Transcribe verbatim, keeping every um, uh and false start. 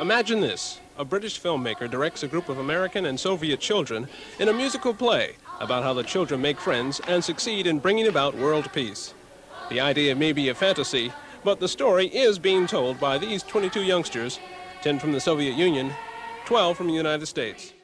Imagine this. A British filmmaker directs a group of American and Soviet children in a musical play about how the children make friends and succeed in bringing about world peace. The idea may be a fantasy, but the story is being told by these twenty-two youngsters, ten from the Soviet Union, twelve from the United States.